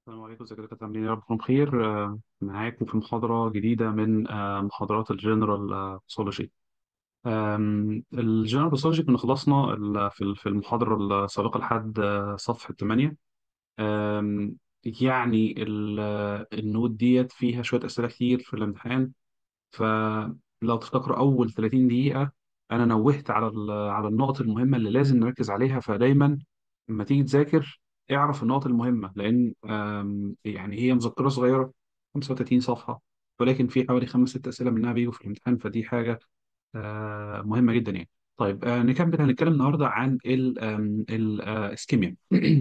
السلام عليكم، ازيكم يا دكاتره؟ عاملين إيه؟ يا رب تكونوا بخير. معاكم في محاضرة جديدة من محاضرات الجنرال باثولوجي. الجنرال باثولوجي كنا خلصنا في المحاضرة السابقة لحد صفحة 8. آم، يعني النوت ديت فيها شوية أسئلة كتير في الامتحان. فلو تفتكروا أول 30 دقيقة أنا نوهت على النقط المهمة اللي لازم نركز عليها. فدايما لما تيجي تذاكر اعرف النقط المهمة، لأن يعني هي مذكرة صغيرة 35 صفحة، ولكن في حوالي خمس ست أسئلة منها بيجوا في الامتحان، فدي حاجة مهمة جدا يعني. طيب، نكمل. هنتكلم النهاردة عن الاسكيميا.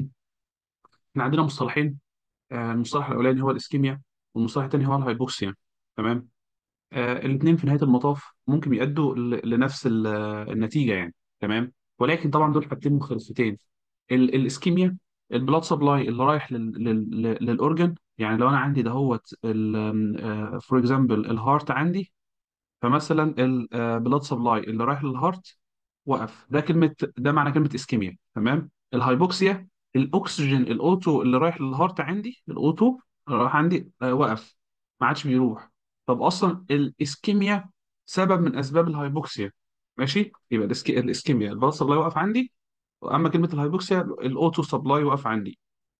احنا عندنا مصطلحين. المصطلح الأولاني هو الاسكيميا، والمصطلح الثاني هو الهايبوكسيا. تمام. الاثنين في نهاية المطاف ممكن يؤدوا لنفس النتيجة يعني. تمام. ولكن طبعا دول حاجتين مختلفتين. الاسكيميا، البلاد سبلاي اللي رايح للاورجن. يعني لو انا عندي دهوت فور اكزامبل الهارت عندي، فمثلا البلاد سبلاي اللي رايح للهارت وقف، ده معنى كلمة اسكيميا. تمام. الهايبوكسيا، الاكسجين الاوتو اللي رايح للهارت عندي، الاوتو اللي رايح عندي وقف، ما عادش بيروح. طب اصلا الاسكيميا سبب من اسباب الهايبوكسيا. ماشي، يبقى الاسكيميا البلاد سبلاي وقف عندي، واما كلمة الهايبوكسيا الاوتو سبلاي وقف عندي.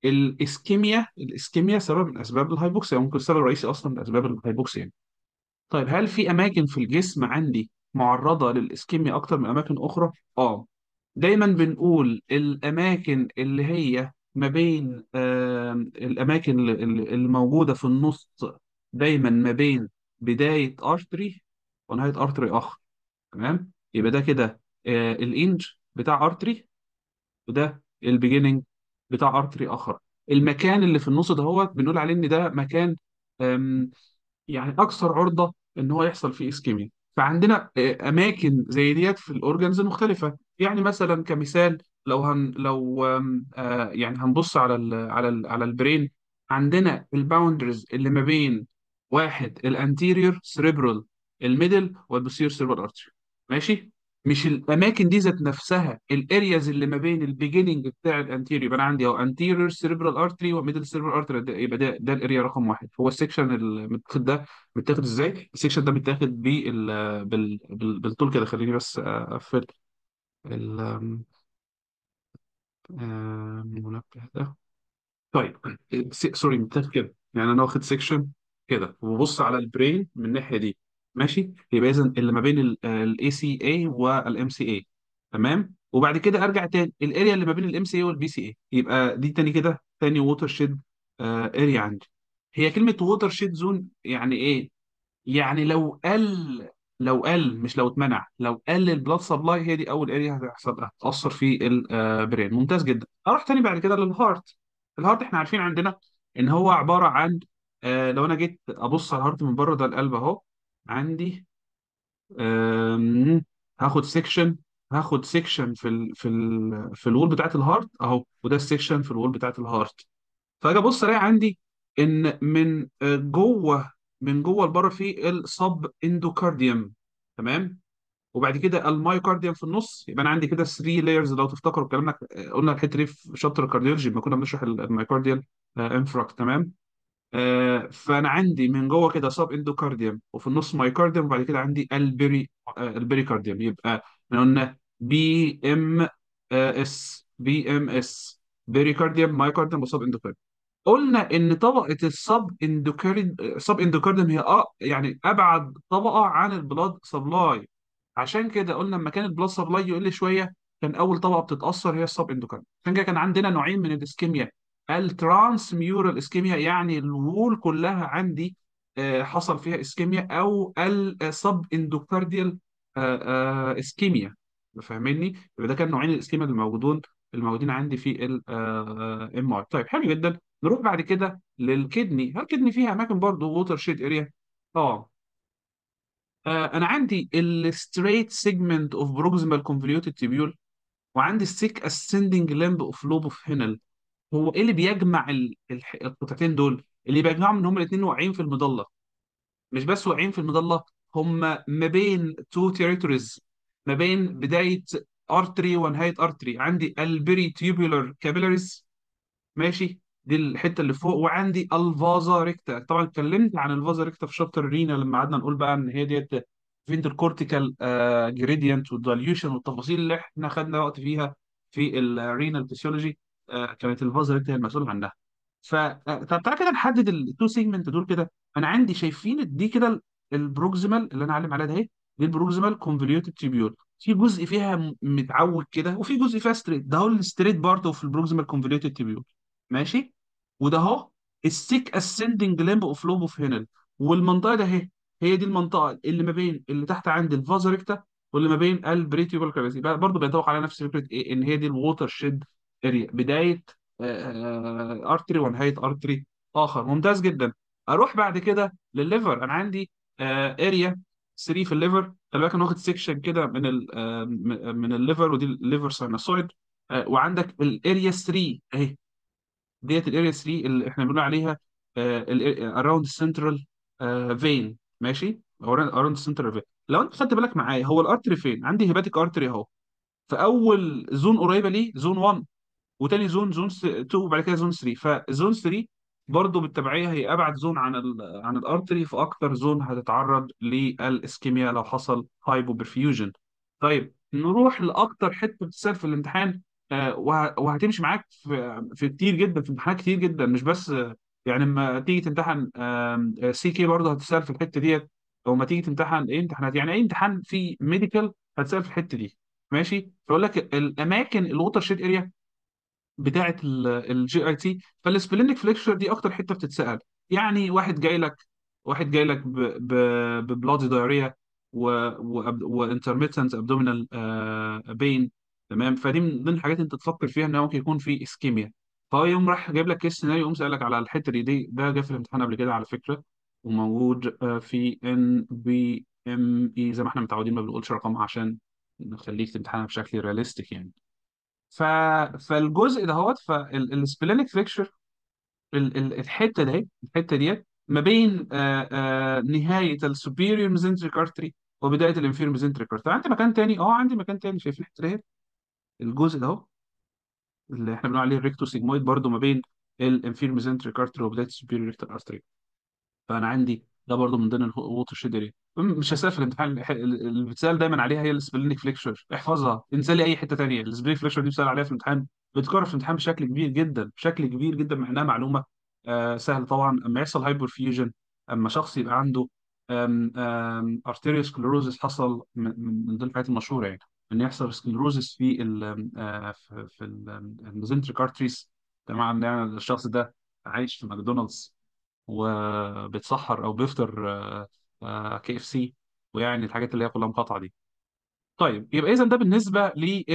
الاسكيميا سبب من اسباب الهايبوكسيا، ممكن السبب الرئيسي اصلا من اسباب الهايبوكسيا. طيب، هل في اماكن في الجسم عندي معرضة للإسكيميا اكتر من اماكن اخرى؟ اه. دايما بنقول الاماكن اللي هي ما بين الاماكن اللي موجودة في النص، دايما ما بين بداية ارتري ونهاية ارتري اخر. تمام. يبقى ده كده الانج بتاع ارتري، وده البيجيننج بتاع ارتري اخر. المكان اللي في النص ده هو بنقول عليه ان ده مكان يعني اكثر عرضه ان هو يحصل فيه اسكيميا. فعندنا اماكن زي ديت في الاورجنز المختلفه. يعني مثلا كمثال، لو هن لو يعني هنبص على البرين. عندنا الباوندرز اللي ما بين واحد الانتيريور سيريبرال، الميدل والبوستيريور سيريبرال ارتري. ماشي. مش الاماكن دي ذات نفسها الارياز اللي ما بين البيجيننج بتاع الانتيريور. يبقى انا عندي اهو انتيريور سيريبرال ارتري وميدل سيريبرال ارتري، يبقى ده الاريا رقم واحد. هو السكشن المتاخد ده متاخد ازاي؟ السكشن ده متاخد بالطول كده. خليني بس اقفل ال- المنبه ده. طيب، سوري، متاخد كده يعني انا واخد سيكشن كده وببص على البرين من الناحيه دي. ماشي. يبقى اذا اللي ما بين الاي سي اي والام سي اي. تمام. وبعد كده ارجع تاني الاريا اللي ما بين الام سي اي والبي سي اي، يبقى دي تاني كده تاني ووتر شيد اريا عندي. هي كلمه ووتر شيد زون يعني ايه؟ يعني لو قل مش لو اتمنع، لو قل البلاد سبلاي، هي دي اول اريا هتاثر في البرين. ممتاز جدا. اروح تاني بعد كده للهارت. الهارت احنا عارفين عندنا ان هو عباره عن لو انا جيت ابص على الهارت من بره، ده القلب اهو عندي. آم، هاخد سيكشن في الوول بتاعت الهارت اهو، وده السيكشن في الوول بتاعت الهارت. فاجي ابص الاقي عندي ان من جوه لبره في السب اندوكارديوم. تمام. وبعد كده المايوكارديوم في النص. يبقى انا عندي كده 3 لايرز. لو تفتكروا كلامنا قلنا الحته دي في شابتر الكارديولوجي لما كنا بنشرح المايوكارديال انفراكت. تمام. فانا عندي من جوه كده سب اندوكارديوم، وفي النص مايوكارديوم، وبعد كده عندي البريكارديوم. يبقى احنا قلنا بي ام اس بيريكارديوم مايوكارديوم وسب اندوكارديوم. قلنا ان طبقه السب اندوكارديوم هي يعني ابعد طبقه عن البلاد سبلاي. عشان كده قلنا لما كان البلاد سبلاي يقل شويه، كان اول طبقه بتتاثر هي السب اندوكارديوم. عشان كده كان عندنا نوعين من الاسكيميا: الترانس ميورال اسكيميا، يعني الوول كلها عندي حصل فيها اسكيميا، او السب اندوكارديال اسكيميا. فاهمني؟ يبقى ده كان نوعين الاسكيميا الموجودين عندي في الام ار. طيب، حلو جدا. نروح بعد كده للكدني. هل الكدني فيها اماكن برضه ووتر شيد اريا؟ اه. انا عندي الستريت سيجمنت اوف بروكسيمال كونفوليوتد تيبيول، وعندي السيك اسcending لمب اوف لوب اوف هينل. هو ايه اللي بيجمع القطعتين دول؟ اللي بيجمعهم ان هما الاثنين واقعين في المظله. مش بس واقعين في المظله، هما ما بين تو تيريتوريز، ما بين بدايه ارتري ونهايه ارتري. عندي البري تيوبولار كابيلاريز. ماشي. دي الحته اللي فوق. وعندي الفازا ريكتا، طبعا اتكلمت عن الفازا ريكتا في شابتر رينا لما قعدنا نقول بقى ان هي ديت فينتر كورتيكال جريدينت والدايليوشن والتفاصيل اللي احنا خدنا وقت فيها في الرينال فيسيولوجي. كانت الفازا ريكتا هي المسؤول عنها. طب تعالى كده نحدد التو سيجمنت دول كده. انا عندي شايفين دي كده البروكسيمال اللي انا علم عليها ده اهي، دي البروكسيمال كونفوليوتد تيبيول. في جزء فيها متعوج كده، وفي جزء فيها ستريت، ده هو الستريت بارت اوف البروكسيمال كونفوليوتد تيبيول. ماشي. وده اهو السيك اسcending لمب اوف لوب اوف هينل. والمنطقه ده اهي، هي دي المنطقه اللي ما بين اللي تحت عند الفازا ريكتا واللي ما بين البريتيبال كافيتي، برضه بينطبق على نفس فكره ايه، ان هي دي الووتر شيد اريا، بدايه ارتري ونهايه ارتري اخر. ممتاز جدا. اروح بعد كده للليفر. انا عندي اريا 3 في الليفر. خلي بالك انا واخد سيكشن كده من من الليفر، ودي الليفر ساينوسويد. وعندك الاريا 3 اهي، ديت الاريا 3 اللي احنا بنقول عليها اراوند السنترال فين. ماشي، اراوند السنترال فين. لو انت خدت بالك معايا، هو الارتري فين؟ عندي هيباتيك ارتري اهو، في اول زون قريبه ليه زون 1، وتاني زون 2، وبعد كده زون 3. فزون 3 برضه بالتبعيه هي ابعد زون عن عن الارتري، فاكتر زون هتتعرض للاسكيميا لو حصل هايبوبرفيوجن. طيب نروح لاكتر حته بتسال في الامتحان، وهتمشي معاك في كتير جدا، في امتحانات كتير جدا، مش بس يعني لما تيجي تمتحن سي كي برضه هتسال في الحته ديت. او ما تيجي تمتحن ايه امتحانات، يعني اي امتحان في ميديكال هتسال في الحته دي. ماشي. فيقول لك الاماكن الووتر شيد اريا بتاعه الجي اي تي. فالسبلينك فليكشر دي اكتر حته بتتسال. يعني واحد جاي لك ببلادي دايريا وانترميتنت ابدومينال بين. تمام. فدي من ضمن الحاجات انت تفكر فيها ان ممكن يكون في اسكيميا. فهو يوم راح جايب لك كيس سيناريو، يقوم سالك على الحته دي. ده جه في الامتحان قبل كده على فكره، وموجود في ان بي ام اي زي ما احنا متعودين، ما بنقولش رقم عشان نخليك تمتحنها بشكل رياليستيك يعني. ف... فالجزء دهوت فالسبلينك فليكشر، الحته دي، الحته ديت ما بين نهايه السوبيريور ميزنتريك ارتري وبدايه الانفيريور ميزنتريك ارتري. عندي مكان تاني، عندي مكان تاني، شايف الحته ديت، الجزء ده اهو اللي احنا بنقول عليه الريكتو سيجمويد، برضو ما بين الانفيريور ميزنتريك ارتري وبدايه السوبيريور ريكتال ارتري. فانا عندي ده برضو من ضمن الووتر شيد اريا. مش هسال في الامتحان، اللي بتسال دايما عليها هي السبلينيك فليكشر، احفظها. انسى لي اي حته تانيه، السبلينيك فليكشر دي بتسال عليها في الامتحان، بتكرر في الامتحان بشكل كبير جدا، بشكل كبير جدا، مع انها معلومه سهله. طبعا اما يحصل هايبر فيوجن، اما شخص يبقى عنده ارتيريوسكليروزس، حصل من ضمن الحاجات المشهوره يعني ان يحصل سكليروزس في في الميزنتريك ارتريز. طبعا يعني الشخص ده عايش في ماكدونالدز وبيتسحر او بيفطر كي اف سي، ويعني الحاجات اللي هي كلها مقاطعه دي. طيب يبقى اذا ده بالنسبه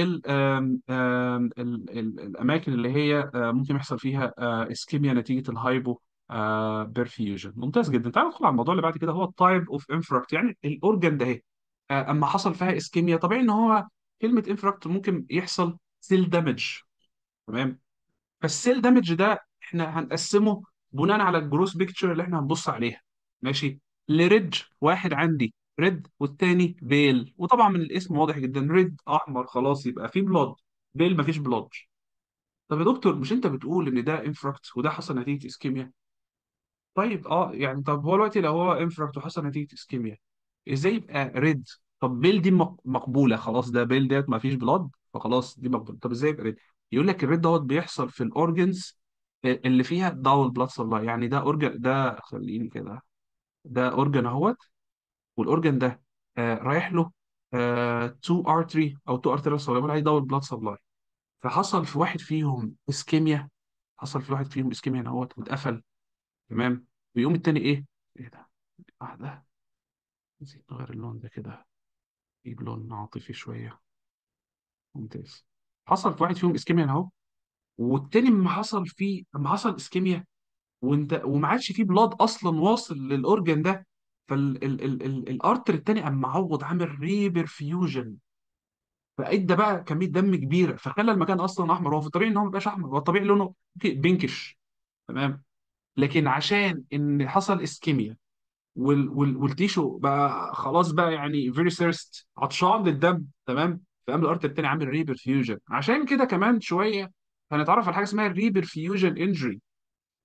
للاماكن اللي هي ممكن يحصل فيها اسكيميا نتيجه الهايبو بيرفيوجن. ممتاز جدا. تعال ندخل على الموضوع اللي بعد كده، هو التايب اوف انفراكت. يعني الاورجن ده اهي اما حصل فيها اسكيميا، طبيعي ان هو كلمه انفراكت ممكن يحصل سيل دامج. تمام. فالسيل دامج ده احنا هنقسمه بناء على الجروس بيكتشر اللي احنا هنبص عليها. ماشي. لريدج، واحد عندي ريد والتاني بيل، وطبعا من الاسم واضح جدا، ريد احمر خلاص يبقى فيه بلاد، بيل مفيش بلاد. طب يا دكتور مش انت بتقول ان ده انفراكت وده حصل نتيجه اسكيميا؟ طيب يعني طب هو دلوقتي لو هو انفراكت وحصل نتيجه اسكيميا، ازاي يبقى ريد؟ طب بيل دي مقبوله خلاص، ده بيل ديت ما فيش بلاد، فخلاص دي مقبوله. طب ازاي يبقى ريد؟ يقول لك الريد دوت بيحصل في الاورجنز اللي فيها داول بلاد سبلاي. يعني ده اورجن، ده خليني كده، ده اورجن اهوت، والاورجن ده رايح له تو ارتري او تو ارتري سبلاي، بنقول عليه داول بلاد سبلاي. فحصل في واحد فيهم اسكيميا، حصل في واحد فيهم اسكيميا اهوت واتقفل. تمام. ويقوم التاني ايه ده؟ ده نسيت نغير اللون ده كده، يجيب لون عاطفي شوية. ممتاز. حصل في واحد فيهم اسكيميا اهو، والتاني لما حصل اسكيميا وانت وما عادش فيه بلاد اصلا واصل للاورجن ده، فالارتر التاني قام معوض عامل ريبرفيوجن، فادى بقى كميه دم كبيره، فخلى المكان اصلا احمر. هو في الطبيعي ان هو ما بيبقاش احمر، هو الطبيعي لونه بينكش. تمام. لكن عشان ان حصل اسكيميا والتيشو بقى خلاص بقى يعني فيري ثيرست، عطشان للدم. تمام. فقام الارت التاني عامل ريبرفيوجن. عشان كده كمان شويه هنتعرف على حاجه اسمها الريبرفيوجن انجري.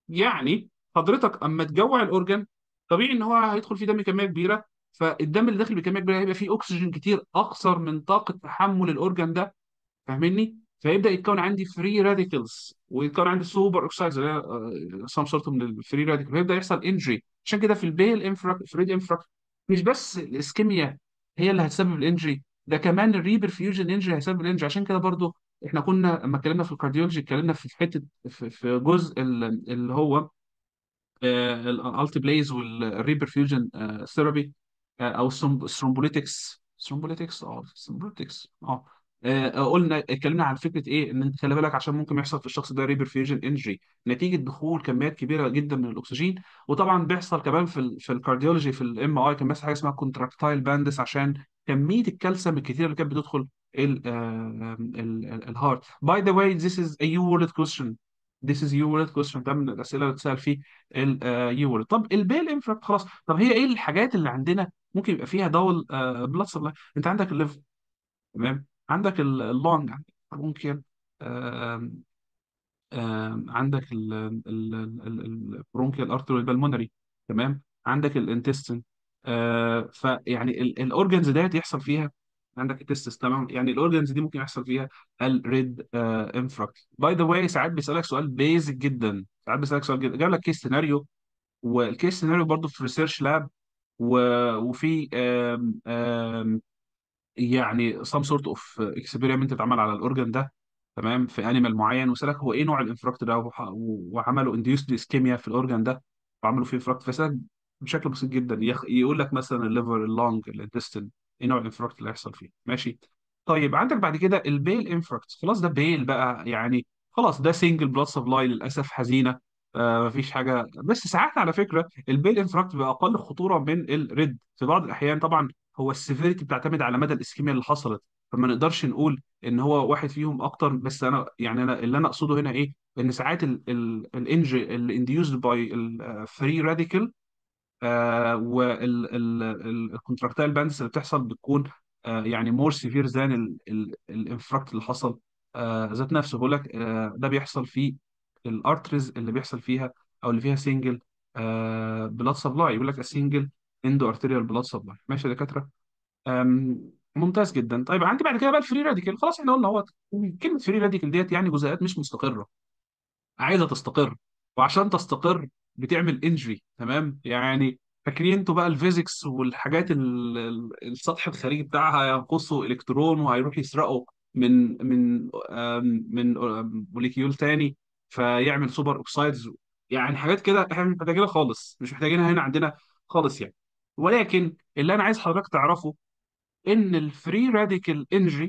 يعني حضرتك اما تجوع الاورجن، طبيعي ان هو هيدخل فيه دم بكميه كبيره، فالدم اللي داخل بكميه كبيره هيبقى فيه اكسجين كتير اكثر من طاقه تحمل الاورجن ده، فاهمني؟ فيبدا يتكون عندي فري راديكلز، ويتكون عندي سوبر اوكسايدز اللي هي سام سورت من الفري راديكال، فيبدا يحصل انجري. عشان كده في البيل انفراكت، فريد انفراكت، مش بس الاسكيميا هي اللي هتسبب الانجري، ده كمان الريبرفيوجن انجري هيسبب الانجري. عشان كده برضو احنا كنا لما اتكلمنا في الكارديولوجي اتكلمنا في حته، في جزء اللي هو الالتي بلايز والريبرفيوجن ثيرابي، او ثرومبوليتكس قلنا اتكلمنا عن فكره ايه، ان انت خلي بالك عشان ممكن يحصل في الشخص ده ريبرفيوجن انجري نتيجه دخول كميات كبيره جدا من الاكسجين. وطبعا بيحصل كمان في الكارديولوجي في الام اي كان بيحصل حاجه اسمها كونتراكتايل باندس، عشان كميه الكالسيوم الكتير اللي كانت بتدخل الهارت. باي ذا واي this is a you worded question. This is you worded question، ده من الاسئله اللي بتسال فيه اليورو. طب البيل انفراكت خلاص، طب هي ايه الحاجات اللي عندنا ممكن يبقى فيها دول بلاد سبلاي؟ انت عندك الليفر، تمام، عندك اللونج، عندك ممكن عندك البرونكيال ارتري البلمونري، تمام، عندك الانتستين. فيعني الاورجنز ديت يحصل فيها، عندك التستس، تمام، يعني الاورجنز دي ممكن يحصل فيها الريد انفراكت. باي ذا واي ساعات بيسالك سؤال بيزك جدا، ساعات بيسالك سؤال جدا، جاب لك كيس سيناريو، والكيس سيناريو برضه في ريسيرش لاب، وفي يعني some sort of experiment اتعمل على الاورجن ده، تمام، في انيمال معين، وسالك هو ايه نوع الانفراكت ده، وعملوا induced ischemia في الاورجن ده، وعملوا فيه انفراكت. فسالك بشكل بسيط جدا، يقول لك مثلا الليفر، اللونج، الانتستين، ايه نوع الانفراكت اللي هيحصل فيه، ماشي. طيب عندك بعد كده البيل انفراكت، خلاص ده بيل بقى يعني، خلاص ده سنجل بلاد سبلاي، للاسف حزينه، مفيش حاجه. بس ساعات على فكره البيل انفراكت بقى اقل خطوره من الريد في بعض الاحيان. طبعا هو السيفيريتي بتعتمد على مدى الاسكيميا اللي حصلت، فما نقدرش نقول ان هو واحد فيهم اكتر. بس انا يعني انا اللي انا اقصده هنا ايه، ان ساعات الانجري اللي انديوزد باي الفري راديكال والكونتراكتايل باندز اللي بتحصل بتكون يعني مور سيفير ذان الانفراكت اللي حصل ذات نفسه. بقول لك ده بيحصل في الارتريز اللي بيحصل فيها، او اللي فيها سنجل بلاد سبلاي، يقول لك سنجل اندو ارتيريال بلاد سبلاي، ماشي يا دكاتره. ممتاز جدا. طيب عندي بعد كده بقى الفري راديكال، خلاص احنا قلنا هو كلمه فري راديكال ديت يعني جزيئات مش مستقره عايزه تستقر، وعشان تستقر بتعمل انجري، تمام يعني. فاكرين انتوا بقى الفيزيكس والحاجات السطح الخارجي بتاعها ينقصه الكترون وهيروح يسرقه من موليكيول تاني، فيعمل سوبر اوكسايدز، يعني حاجات كده احنا مش محتاجينها خالص، مش محتاجينها هنا عندنا خالص يعني. ولكن اللي انا عايز حضرتك تعرفه ان الفري راديكال انجري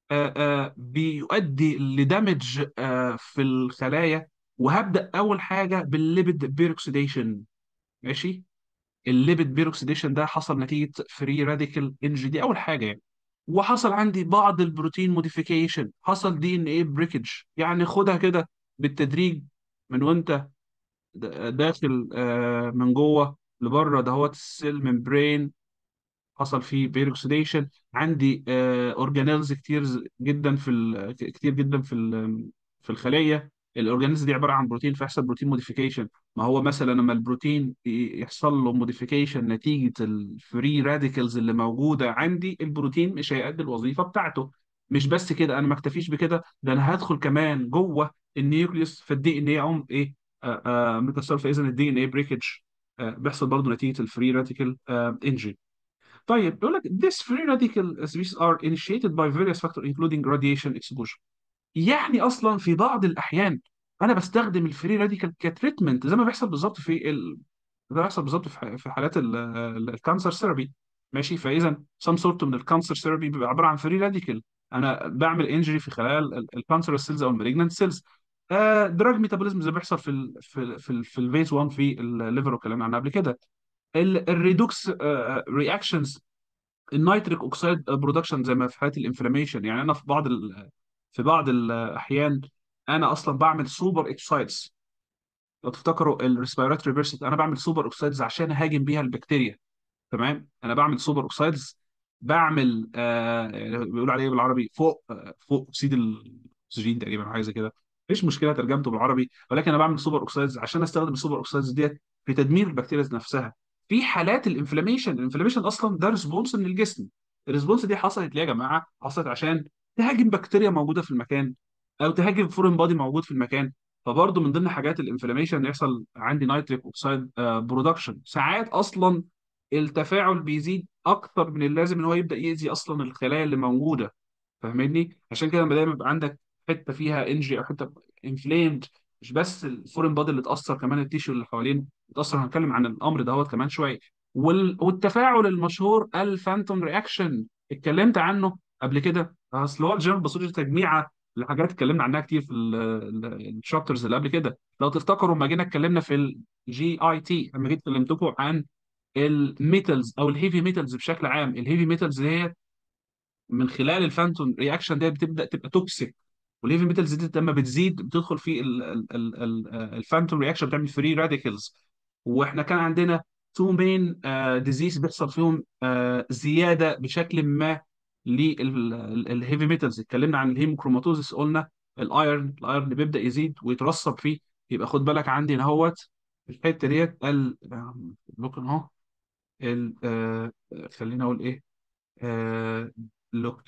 بيؤدي لدمج في الخلايا. وهبدا اول حاجه بالليبيد بيروكسيديشن، ماشي. الليبيد بيروكسيديشن ده حصل نتيجه فري راديكال انجري، دي اول حاجه يعني. وحصل عندي بعض البروتين موديفيكيشن، حصل دي ان ايه بريكج، يعني خدها كده بالتدريج من وانت داخل من جوه لبره دهوت السيل ممبرين، حصل فيه بيروكسيديشن. عندي اورجانيلز كتير جدا كتير جدا في الخليه. الاورجانيلز دي عباره عن بروتين، فيحصل بروتين موديفيكيشن. ما هو مثلا لما البروتين يحصل له موديفيكيشن نتيجه الفري راديكلز اللي موجوده عندي، البروتين مش هيأدي الوظيفه بتاعته. مش بس كده، انا ما اكتفيش بكده، ده انا هدخل كمان جوه النيوكليوس، فالدي ان ايه يقوم ايه متكسر. فاذا الدي ان ايه بريكج بيحصل برضه نتيجه الفري راديكال انجري. طيب بيقول لك this free radical species are initiated by various factors including radiation exposure. يعني اصلا في بعض الاحيان انا بستخدم الفري راديكال كتريتمنت، زي ما بيحصل بالظبط ده بيحصل بالظبط في حالات الكانسر ثيرابي، ماشي. فاذا some sort من الكانسر ثيرابي بيبقى عباره عن فري راديكال، انا بعمل انجري في خلايا الكانسر سيلز او المالجنانت سيلز. دراج ميتابوليزم زي ما بيحصل في الفيز 1 في الليفر، واتكلمنا عنها قبل كده. الريدوكس رياكشنز، النيتريك اوكسيد برودكشن زي ما في حالات الانفلاميشن. يعني انا في بعض الاحيان انا اصلا بعمل سوبر اكسايدز. لو تفتكروا الريسبيراتوري فيرسيت، انا بعمل سوبر اوكسايدز عشان اهاجم بيها البكتيريا، تمام. انا بعمل سوبر اوكسايدز، بعمل يعني بيقولوا عليه بالعربي فوق اكسيد الاكسجين تقريبا، حاجه زي كده. مفيش مشكله ترجمته بالعربي، ولكن انا بعمل سوبر اوكسايدز عشان استخدم السوبر اوكسايدز ديت في تدمير البكتيريا نفسها. في حالات الانفلاميشن اصلا ده ريسبونس من الجسم. الريسبونس دي حصلت ليه يا جماعه؟ حصلت عشان تهاجم بكتيريا موجوده في المكان، او تهاجم فورين بادي موجود في المكان. فبرضه من ضمن حاجات الانفلاميشن يحصل عندي نيتريك اوكسيد برودكشن. ساعات اصلا التفاعل بيزيد اكتر من اللازم ان هو يبدا يأذي اصلا الخلايا اللي موجوده. فاهمني؟ عشان كده لما دايما يبقى عندك حته فيها انجري او حته انفليمد، مش بس الفورين بادي اللي اتاثر، كمان التيشو اللي حوالين اتاثر. هنتكلم عن الامر دوت كمان شويه. والتفاعل المشهور الفانتوم رياكشن اتكلمت عنه قبل كده. اصل هو الجيرم باثولوجي تجميعه لحاجات اتكلمنا عنها كتير في الشابترز اللي قبل كده. لو تفتكروا لما جينا اتكلمنا في الجي اي تي، لما جيت كلمتكم عن الميتالز او الهيفي ميتالز بشكل عام. الهيفي ميتالز هي من خلال الفانتون رياكشن ده بتبدا تبقى توكسيك. والهيفي ميتالز دي لما بتزيد بتدخل في الفانتوم رياكشن، بتعمل فري راديكلز. واحنا كان عندنا تو مين ديزيز بيحصل فيهم زياده بشكل ما للهيفي ميتالز. اتكلمنا عن الهيموكروماتوزيس، قلنا الايرن بيبدا يزيد ويترسب فيه. يبقى خد بالك عندي اهوت الحته ديت ممكن اهو خلينا اقول ايه. لوك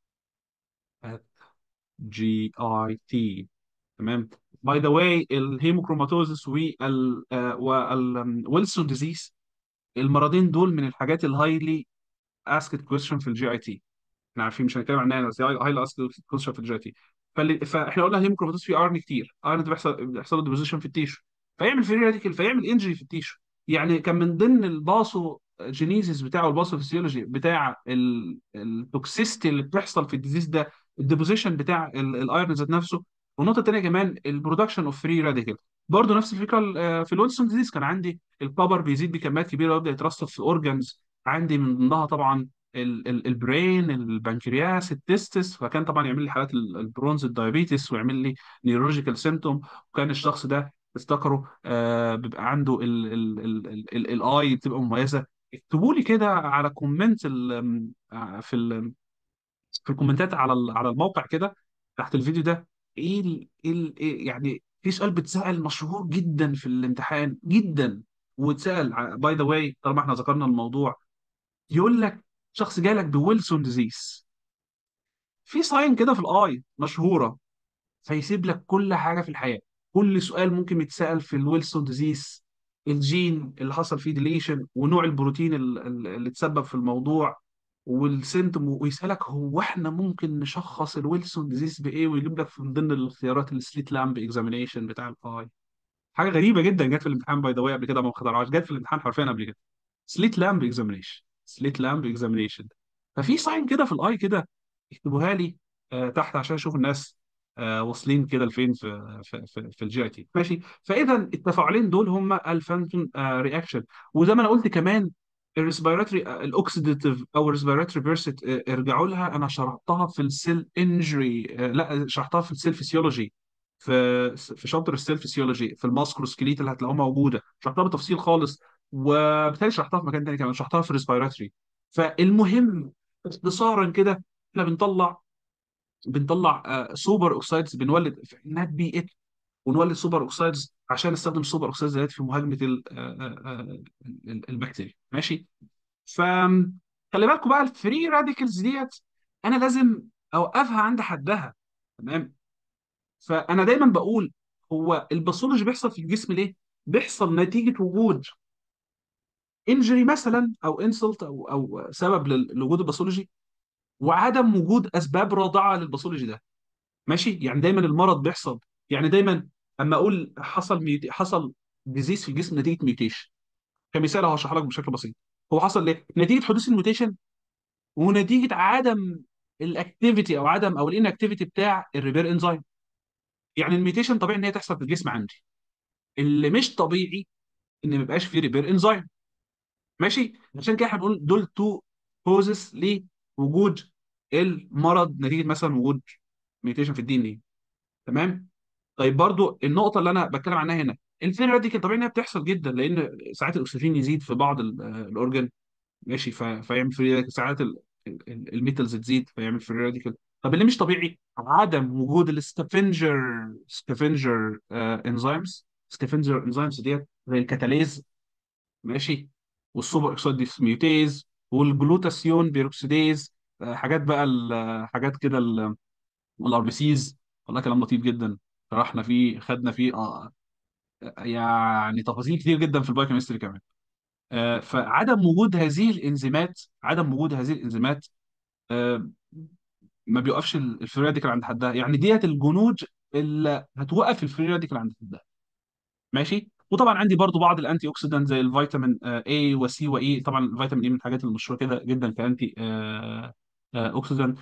جي اي تي. تمام. باي ذا واي الهيموكروماتوزس والويلسون ديزيز، المرضين دول من الحاجات الهايلي اسكت كويشن في الجي اي تي. احنا عارفين مش هنتكلم عنها بس هايلي اسكت كويشن في الجي اي تي. فاحنا قلنا الهيموكروماتوز فيه ايرن كتير. ايرن ده بيحصل له ديبوزيشن في التيشو، فيعمل فري راديكال، فيعمل انجري في التيشو. يعني كان من ضمن الباثو جينيزيس بتاعه، الباثو فيسيولوجي بتاع التوكسيستي اللي بتحصل في الديزيز ده، الديبوزيشن بتاع الايرون ذات نفسه. والنقطه الثانيه كمان البرودكشن اوف فري راديكال. برضه نفس الفكره في الويلسون ديزيز كان عندي الكبر بيزيد بكميات كبيره ويبدا يترسب في اورجانز. عندي من ضمنها طبعا البرين، البنكرياس، التستس. فكان طبعا يعمل لي حالات البرونز، الدايابيتس، ويعمل لي نيورولوجيكال سيمتوم. وكان الشخص ده افتكروا بيبقى عنده الاي بتبقى مميزه. اكتبوا لي كده على كومنت في الكومنتات على على الموقع كده تحت الفيديو ده. إيه يعني في سؤال بيتسأل مشهور جدا في الامتحان جدا، واتسأل باي ذا واي طالما احنا ذكرنا الموضوع. يقول لك شخص جالك بويلسون ديزيز، في ساين كده في الاي مشهوره، فيسيب لك كل حاجه في الحياه. كل سؤال ممكن يتسال في الويلسون ديزيز، الجين اللي حصل فيه ديليشن، ونوع البروتين اللي تسبب في الموضوع، والسيمتوم. ويسالك هو احنا ممكن نشخص الويلسون ديزيز بايه، ويجيب لك من ضمن الاختيارات السليت لامب اكزامينيشن بتاع الاي. حاجه غريبه جدا جت في الامتحان باي ذا واي قبل كده، ما اخترعهاش، جت في الامتحان حرفيا قبل كده. سليت لامب اكزامينيشن. ففي ساين كده في الاي كده، اكتبوها لي تحت عشان اشوف الناس واصلين كده لفين في الجي اي تي. ماشي. فاذا التفاعلين دول هم الفانتون رياكشن. وزي ما انا قلت كمان الريسبيراتوري الاوكسيديتيف او الريسبيراتوري بيرست، ارجعوا لها، انا شرحتها في السيل انجري، لا شرحتها في السيل فيسيولوجي، في شابتر السيل فيسيولوجي في الماسكروسكليت اللي هتلاقوها موجوده، شرحتها بتفصيل خالص. وبالتالي شرحتها في مكان تاني كمان، شرحتها في الريسبيراتوري. فالمهم اختصارا كده، احنا بنطلع سوبر اوكسايدز، بنولد نات بي اتش، ونولد سوبر اوكسايدز عشان نستخدم السوبر اوكسايدز ديت في مهاجمه البكتيريا. ماشي. فخلي بالكم بقى الفري راديكلز ديت انا لازم اوقفها عند حدها. تمام. فانا دايما بقول هو الباثولوجي بيحصل في الجسم ليه؟ بيحصل نتيجه وجود انجري مثلا، او انسلت، او سبب لوجود الباثولوجي، وعدم وجود اسباب رادعه للباثولوجي ده. ماشي. يعني دايما المرض بيحصل، يعني دايما اما اقول حصل ديزيز في الجسم نتيجه ميوتيشن، كمثال اهو هشرح لك بشكل بسيط. هو حصل ليه؟ نتيجه حدوث الميوتيشن، ونتيجه عدم الاكتيفيتي او عدم او الانكتيفيتي بتاع الريبير انزيم. يعني الميوتيشن طبيعي ان هي تحصل في الجسم عندي، اللي مش طبيعي ان ما يبقاش فيه ريبير انزيم. ماشي. عشان كده احنا بنقول دول تو كوزز لوجود المرض، نتيجه مثلا وجود ميوتيشن في الدي ان ايه. تمام. طيب برضو النقطه اللي انا بتكلم عنها هنا، الفري راديكال طبيعي انها بتحصل جدا، لان ساعات الاكسجين يزيد في بعض الاورجن. ماشي. فيعمل فري راديكال. ساعات الميتالز تزيد فيعمل فري راديكال. طب اللي مش طبيعي عدم وجود سكافنجر انزيمز. سكافنجر انزيمز ديت زي الكتاليز، ماشي، والسوبر اكسيد ديسميوتيز والجلوتاثيون بيروكسيديز. حاجات بقى حاجات كده الار بي سيز. والله كلام لطيف جدا، شرحنا فيه خدنا فيه يعني تفاصيل كتير جدا في البايوكيمستري كمان. فعدم وجود هذه الانزيمات، عدم وجود هذه الانزيمات آه، ما بيوقفش الفري راديكال عند حدها. يعني ديت الجنود اللي هتوقف الفري راديكال عند حدها، ماشي. وطبعا عندي برضو بعض الانتي اوكسيدانت زي الفيتامين A وسي واي. طبعا الفيتامين اي من الحاجات المشهوره كده جدا كانتي اوكسيدانت.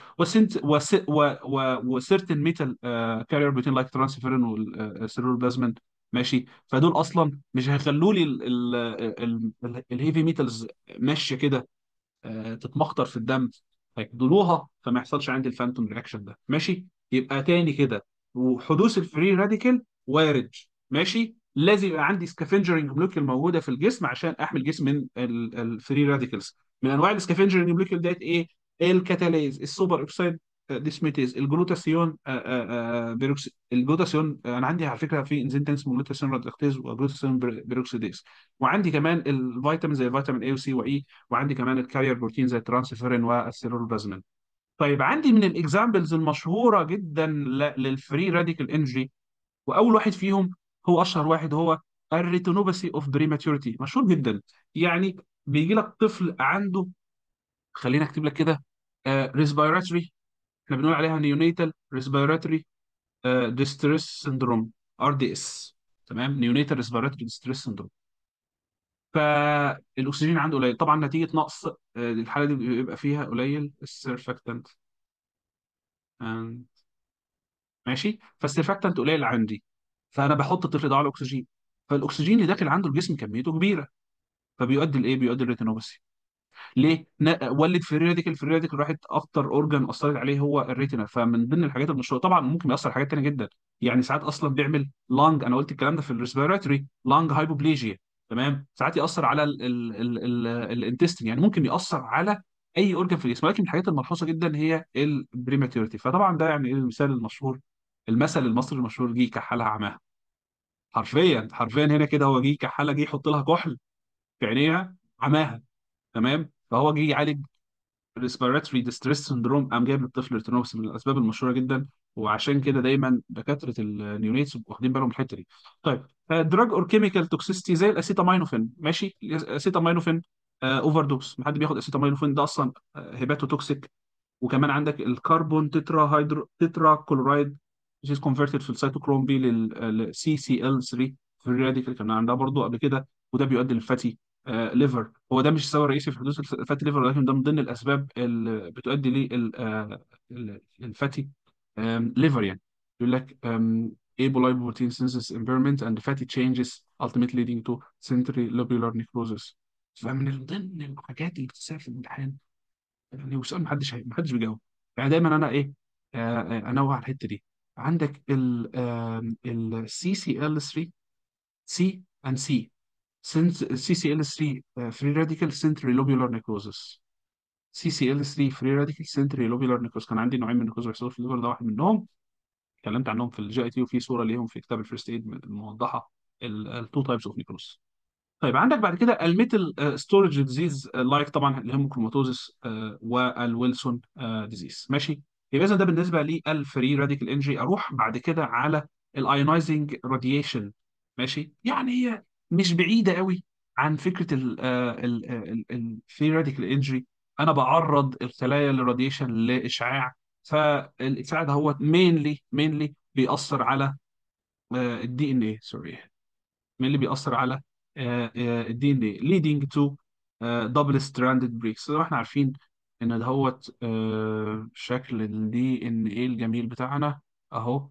وسيرتن ميتال كارير بروتين لايك ترانسفيرين والسيرولوبلازمين، ماشي. فدول اصلا مش هيخلوا لي الهيفي ميتالز ماشيه كده تتمخطر في الدم، هيجدلوها فما يحصلش عندي الفانتوم رياكشن ده، ماشي. يبقى تاني كده، وحدوث الفري راديكال وارد، ماشي. لازم يبقى عندي سكافنجرنج مولكيول موجوده في الجسم عشان احمي الجسم من الفري راديكالز. من انواع السكافنجرنج مولكيول ديت ايه؟ الكاتاليز، السوبر اوكسيد ديسميتيز، الجلوتاثيون الجلوتاثيون انا عندي على فكره في انزيم تاني اسمه جلوتاثيون ريدكتيز وجلوتاثيون بيروكسيديز. وعندي كمان الفيتامين زي الفيتامين اي وسي واي. وعندي كمان الكارير بروتين زي الترانسفيرين والسيرولوبلازمين. طيب عندي من الاكزامبلز المشهوره جدا للفري راديكال انرجي، واول واحد فيهم هو اشهر واحد، هو الريتينوباثي اوف بريماتوريتي، مشهور جدا. يعني بيجي لك طفل عنده، خلينا اكتب لك كده، ريسبيراتوري، احنا بنقول عليها نيونيتال ريسبيراتوري ديستريس سندروم، RDS. تمام، نيونيتال ريسبيراتوري ديستريس سندروم. فالاكسجين عنده قليل طبعا نتيجه نقص الحاله دي بيبقى فيها قليل السيرفاكتنت، ماشي. فالسيرفاكتنت قليل عندي، فانا بحط الطفل ده على الاكسجين، فالاكسجين اللي داخل عنده الجسم كميته كبيره، فبيؤدي لايه؟ بيؤدي للريتينوباثي. ليه؟ ولد فري راديكال. الفري راديكال راحت اكتر اورجان اثرت عليه هو الريتنا. فمن ضمن الحاجات المشهوره طبعا ممكن ياثر على حاجات تانيه جدا. يعني ساعات اصلا بيعمل لانج، انا قلت الكلام ده في الريسبيراتوري، لانج هايبوبليجيا. تمام، ساعات ياثر على الانتستين، يعني ممكن ياثر على اي اورجان في الجسم. ولكن من الحاجات الملحوظه جدا هي البريماتيورتي. فطبعا ده يعني ايه المثال المشهور، المثل المصري المشهور، جه كحلها عماها. حرفيا حرفيا هنا كده، هو جه كحلها، جه يحط لها كحل في عينيها عماها. تمام، فهو جه يعالج ريسبيراتوري ديستريس سندروم، قام جايب للطفل ريتينوباثي من الاسباب المشهوره جدا. وعشان كده دايما دكاتره النيونيتس واخدين بالهم من الحته دي. طيب دراج اور كيميكال توكسيستي زي الاسيتامينوفين، ماشي. الاسيتامينوفين اوفر دوز، ما حد بياخد اسيتامينوفين ده اصلا هيباتو توكسيك. وكمان عندك الكربون تترا كلورايد which is converted في السيتوكروم بي لل CCl3 في الراديكال، كان عندها برضو قبل كده. وده بيؤدي للفاتي ليفر. هو ده مش السبب الرئيسي في حدوث الفاتي ليفر، ولكن ده من ضمن الاسباب اللي بتؤدي للفاتي ليفر يعني. يقول لك apolipoprotein synthesis impairment and fatty changes ultimately leading to centrilobular necrosis. فمن ضمن الحاجات اللي بتسال في الامتحان يعني، وسؤال محدش بيجاوب. يعني دايما انا ايه، انوه على الحته دي. عندك CCl3 سي and C. CCl3 free radical centrilobular necrosis. CCl3 free radical centrilobular necrosis. كان عندي نوعين من النيكروز بيحصلوا في الليفر، ده واحد منهم. اتكلمت عنهم في الجي تي، وفي صوره ليهم في كتاب الفيرست ايد موضحه التو تايبس اوف نيكروز. طيب عندك بعد كده الميتال ستورج ديزيز، لايك طبعا الهيموكروماتوزس والويلسون ديزيز، ماشي. يبقى اذا ده بالنسبه للفري راديكال انجري. اروح بعد كده على الايونايزنج راديشن، ماشي. يعني هي مش بعيده قوي عن فكره الفري راديكال انجري. انا بعرض الخلايا للراديشن لاشعاع. فالاشعاع ده هو مينلي بيأثر على الدي ان ايه، سوري، من اللي بيأثر على الدي ان اي leading to double stranded breaks. زي ما احنا عارفين ان دهوت شكل الدي ان اي الجميل بتاعنا اهو.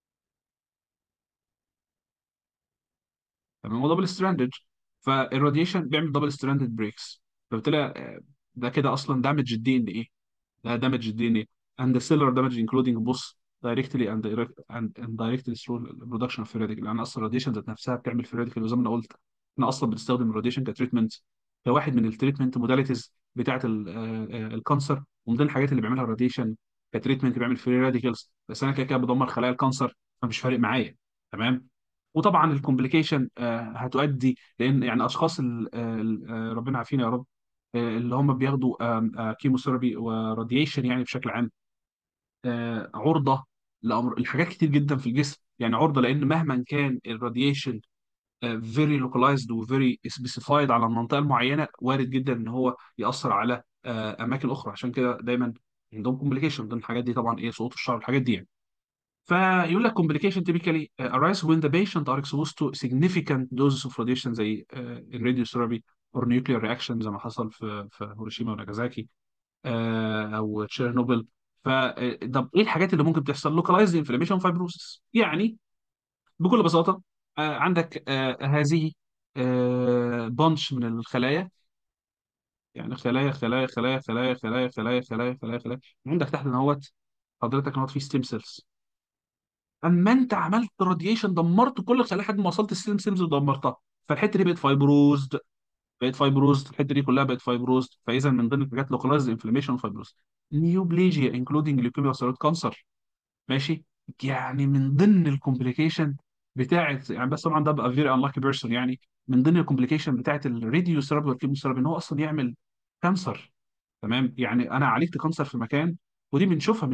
تمام، هو دبل ستراندد. فالراديشن بيعمل دبل ستراندد بريكس، فبالتالي ده كده اصلا دامج الدي ان اي. ده دامج الدي ان اي and the cellular damage including both directly and indirectly through the production of free radical. يعني اصلا الراديشن ذات نفسها بتعمل free radical. وزي ما انا قلت احنا اصلا بنستخدم الراديشن كتريتمنت، كواحد من التريتمنت موداليتيز بتاعه الكانسر. ومن ضمن الحاجات اللي بيعملها الراديشن كتريتمنت بيعمل فري راديكالز، بس انا كده كده بدمر خلايا الكانسر، فمش فارق معايا. تمام. وطبعا الكومبليكيشن هتؤدي، لان يعني اشخاص ربنا عافينا يا رب، اللي هم بياخدوا كيموثيرابي وراديشن يعني بشكل عام، عرضه لامر الحاجات كتير جدا في الجسم. يعني عرضه، لان مهما كان الراديشن فيري لوكالايزد وفيري سبيسيفايد على المنطقه المعينه، وارد جدا ان هو ياثر على اماكن اخرى. عشان كده دايما عندهم كومبليكيشن ضمن الحاجات دي، طبعا ايه، سقوط الشعر والحاجات دي يعني. فيقول لك complication typically arise when the patient are exposed to significant doses of radiation زي radiotherapy or nuclear reaction زي ما حصل في هيروشيما وناجازاكي او تشيرنوبل. طب ايه الحاجات اللي ممكن تحصل؟ localized inflammation fibrosis، يعني بكل بساطه عندك هذه بانش من الخلايا، يعني خلايا. عندك تحت نوت حضرتك نوت في ستيم سيلز. اما انت عملت راديشن دمرت كل الخلايا لحد ما وصلت الستيم سيلز ودمرتها، فالحته دي بقت فايبروزد، الحته دي كلها بقت فايبروزد. فاذا من ضمن الحاجات لوكلايزد انفلاميشن فايبروز، نيوبليجيا انكلودنج ليوكيميا وثيرويد كانسر. ماشي. يعني من ضمن الكومبليكيشن بتاعت يعني، بس طبعا ده بقى فيري انلاكي بيرسون يعني، من ضمن الكومبليكيشن بتاعت الراديو ثيرابي والكيموثيرابي ان هو اصلا يعمل كانسر. تمام. يعني انا عالجت كانسر في مكان، ودي بنشوفها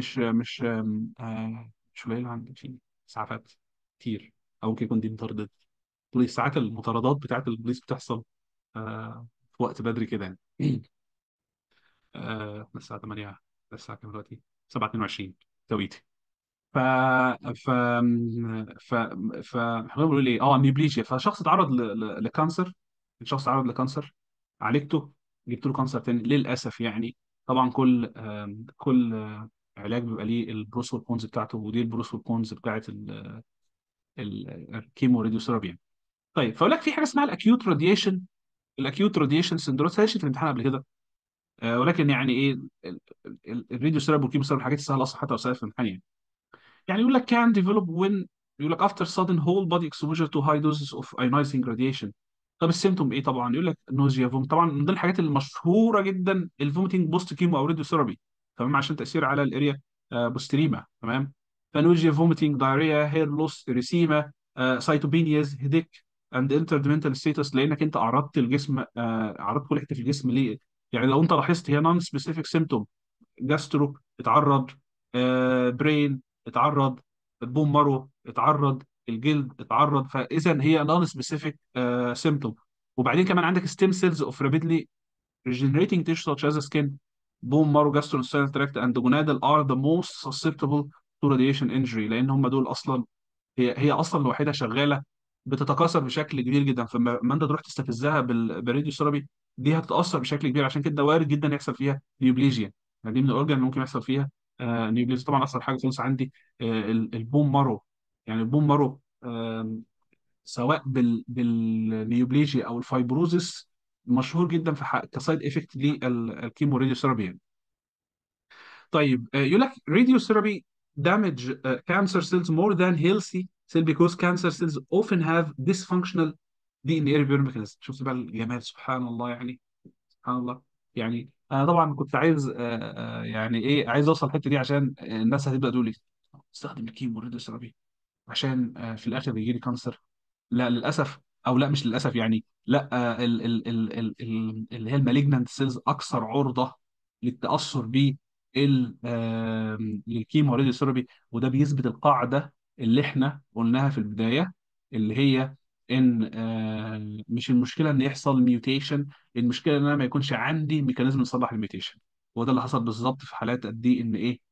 مش قليله عندي في اسعافات كتير، او ممكن يكون دي مطاردات بوليس. ساعات المطاردات بتاعت البوليس بتحصل في وقت بدري كده يعني. الساعه 8، الساعه كام دلوقتي؟ 7:22 توقيتي. ف ف ف ف احنا بنقول ايه، نيوبليجيا. فشخص اتعرض لكانسر، الشخص اتعرض لكانسر، عالجته، جبت له كانسر تاني للاسف يعني. طبعا كل علاج بيبقى ليه البروس والكونز بتاعته، ودي البروس والكونز بتاعت الكيمو راديو ثيرابي يعني. طيب، فاقول لك في حاجه اسمها الاكيوت راديشن. الاكيوت راديشن سندروم ساشي في الامتحان قبل كده، ولكن يعني ايه، الراديو ثيرابي والكيمو ثيرابي الحاجات السهله اصلا حتى لو سهله في الامتحان يعني. يعني يقول لك can develop when، يقول لك after sudden whole body exposure to high doses of ionizing radiation. طب السيمتوم ايه؟ طبعا يقول لك نوزيا فوم، طبعا من ضمن الحاجات المشهوره جدا الفوميتنج بوست كيمو او راديو ثيرابي. تمام، عشان تاثير على الاريا بوستريما. تمام. فنوزيا، فوميتنج، دايريا، هير لوس، اريسيما، سايتوبينياز، هيديك اند انترد منتال ستيتس. لانك انت عرضت الجسم، عرضت كل حته في الجسم ليه. يعني لو انت لاحظت هي نون سبيسيفيك سيمتوم، جاسترو اتعرض، برين اتعرض، بون مارو اتعرض، الجلد اتعرض. فاذا هي نون سبيسيفيك سيمتوم. وبعدين كمان عندك ستيم سيلز اوف رابيدلي regenerating tissue such as skin, bone marrow, gastrointestinal tract and gonadal are the most susceptible to radiation injury. لان هم دول اصلا، هي اصلا لوحدها شغاله بتتكاثر بشكل كبير جدا. فلما انت تروح تستفزها بالراديو ثيرابي، دي هتتاثر بشكل كبير. عشان كده وارد جدا يحصل فيها نيوبليجيا. يعني دي من الاورجان اللي ممكن يحصل فيها نيوبليجيا. طبعا اصلا حاجه خالص عندي البون مارو. يعني البون مارو سواء بالنيوبليجيا او الفايبروزس، مشهور جدا في كسايد افكت للكيمو راديو ثيرابي يعني. طيب يقول لك radiotherapy damage cancer cells more than healthy cell because cancer cells often have dysfunctional DNA repair mechanism. شفت بقى الجمال، سبحان الله يعني، سبحان الله. يعني انا طبعا كنت عايز يعني ايه، عايز اوصل الحته دي عشان الناس هتبدا تقول لي استخدم الكيمو راديوثيرابي عشان في الاخر يجي لي كانسر. لا للاسف، او لا مش للاسف يعني، لا اللي هي المالجنانت سيلز اكثر عرضه للتاثر ب الكيمو راديو ثيرابي. وده بيثبت القاعده اللي احنا قلناها في البدايه، اللي هي ان مش المشكله ان يحصل ميوتيشن، المشكله ان انا ما يكونش عندي ميكانيزم يصلح الميوتيشن. وده اللي حصل بالظبط في حالات قد ايه ان ايه،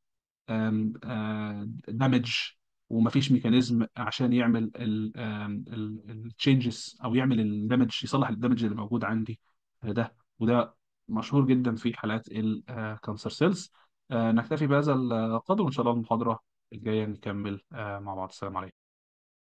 دامج، ومفيش ميكانيزم عشان يعمل التشينجز او يعمل الدمج، يصلح الدمج اللي موجود عندي ده. وده مشهور جدا في حالات الكانسر سيلز. نكتفي بهذا القدر، وان شاء الله المحاضرة الجاية نكمل مع بعض. السلام عليكم.